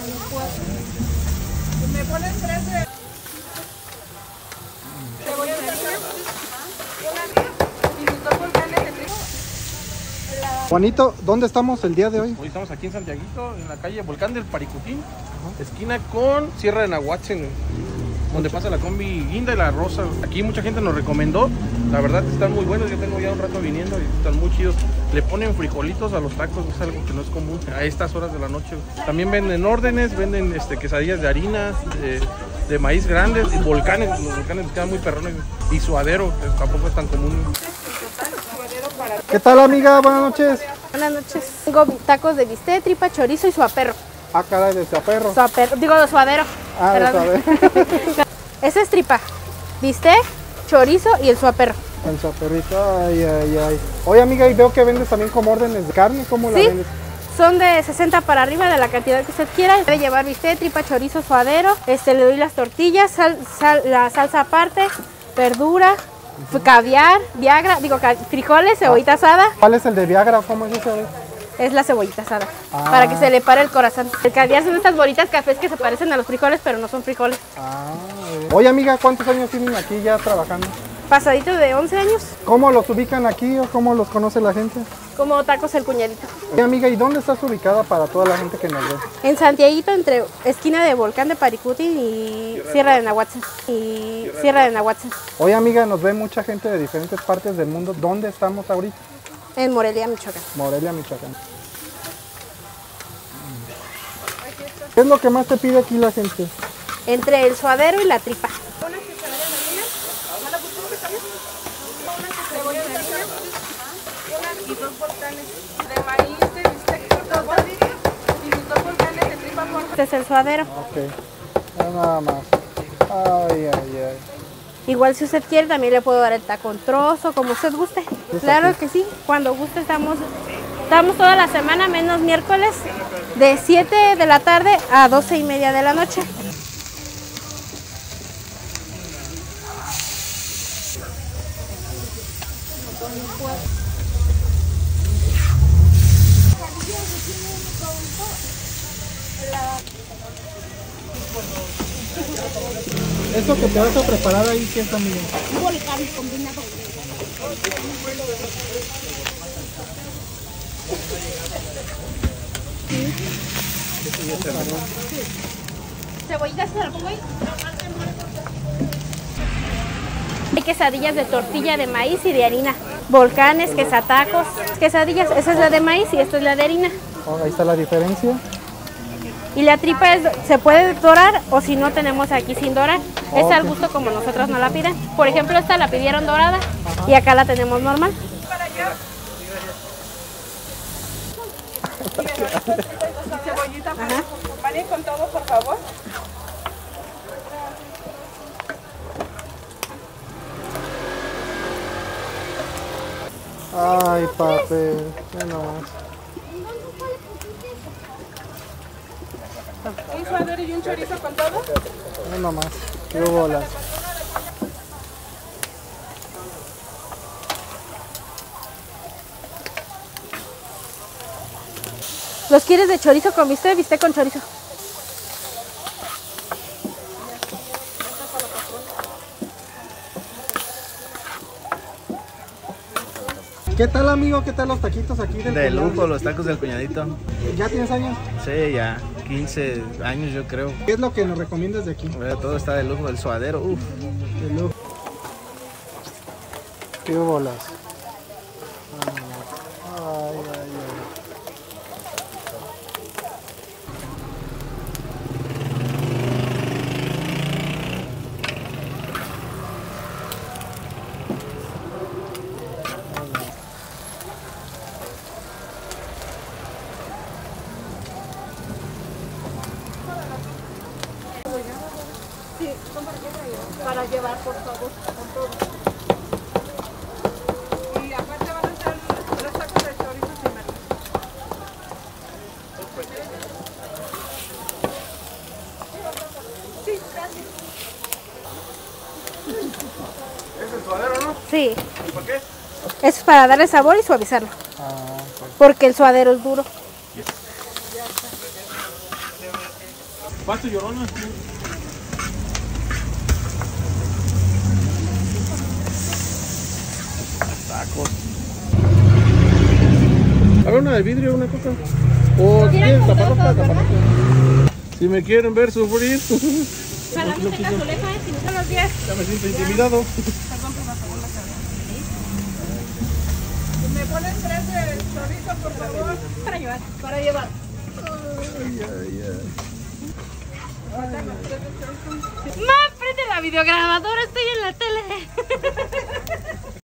¿Me ponen 3 de cebolla de harina? Y sus 2 volcanes de trigo. Juanito, ¿dónde estamos el día de hoy? Hoy estamos aquí en Santiaguito, en la calle Volcán del Paricutín, esquina con Sierra de Nahuatzen, donde pasa la combi Guinda y la Rosa. Aquí mucha gente nos recomendó, la verdad están muy buenos, yo tengo ya un rato viniendo y están muy chidos. Le ponen frijolitos a los tacos, es algo que no es común a estas horas de la noche. También venden órdenes, venden quesadillas de harina, de maíz grandes y volcanes, los volcanes quedan muy perrones, y suadero, que tampoco es tan común. ¿Qué tal, amiga? Buenas noches. Buenas noches. Tengo tacos de bistec, tripa, chorizo y suaperro. Ah, caray, de suaperro. Digo, de suadero. Ah, de suadero. Esa es tripa, bistec, chorizo y el suaperro. El suaperrito, ay. Oye, amiga, y veo que vendes también como órdenes de carne, ¿cómo la vendes? Son de 60 para arriba, de la cantidad que usted quiera. Debe llevar bistec, tripa, chorizo, suadero. Le doy las tortillas, la salsa aparte, verdura, caviar, viagra, frijoles, cebollita asada. ¿Cuál es el de Viagra? ¿Cómo es eso? Es la cebollita asada, para que se le pare el corazón. El caviar son estas bolitas cafés que se parecen a los frijoles, pero no son frijoles. Oye, amiga, ¿cuántos años tienen aquí ya trabajando? Pasadito de 11 años. ¿Cómo los ubican aquí o cómo los conoce la gente? Como Tacos El Cuñadito. Oye, amiga, ¿y dónde estás ubicada para toda la gente que nos ve? En Santiaguito, entre esquina de Volcán de Paricutín y Sierra de Nahuatzen. Oye, amiga, nos ve mucha gente de diferentes partes del mundo. ¿Dónde estamos ahorita? En Morelia, Michoacán. Morelia, Michoacán. ¿Qué es lo que más te pide aquí la gente? Entre el suadero y la tripa. Una quesadilla de harina, ¿una cebolla de harina? Y 2 volcanes de maíz, de bistec, 2 bolillos y sus 2 volcanes de tripa por... Este es el suadero. Ok, nada más. Ay. Igual si usted quiere también le puedo dar el taco en trozo, como usted guste. Claro que sí, cuando guste estamos toda la semana, menos miércoles, de 7 de la tarde a 12:30 de la noche. ¿Eso que te vas a preparar ahí qué es, amigo? Un volcán combinado. ¿Cebollitas se la pongo ahí? Hay quesadillas de tortilla de maíz y de harina. Volcanes, quesatacos, quesadillas. Esa es la de maíz y esta es la de harina. Ahí está la diferencia. Y la tripa se puede dorar o si no tenemos aquí sin dorar. Es al gusto como nosotros nos la piden. Por ejemplo, esta la pidieron dorada y acá la tenemos normal. Para allá. Cebollita, ¿vale? Con todo, por favor. Ay, papel, qué nomás. Un suadero y un chorizo con todo. No nomás, qué bolas. ¿Los quieres de chorizo con bistec, bistec con chorizo? ¿Qué tal, amigo? ¿Qué tal los taquitos aquí del De cuñado? lujo, los tacos del cuñadito. ¿Ya tienes años? Sí, ya 15 años yo creo. ¿Qué es lo que nos recomiendas de aquí? Todo está de lujo, el suadero, uff. De lujo. Qué bolas. Ay. Sí, para llevar, por favor, con todo. Y aparte van a ser 3 tacos de chorizo sin mermelada. Sí, gracias. ¿Es el suadero, no? Sí. ¿Y por qué? Es para darle sabor y suavizarlo. Porque el suadero es duro. Pasto llorona. Tacos. A ver, una de vidrio, una cosa. O si quieren taparropa. Si me quieren ver sufrir. Ojalá me tenga su leja, si no son los 10. Ya me siento intimidado. ¿Me ponen 3 de chorizo, por favor? Para llevar. Para llevar. ¡Ma, prende la videograbadora! Estoy en la tele.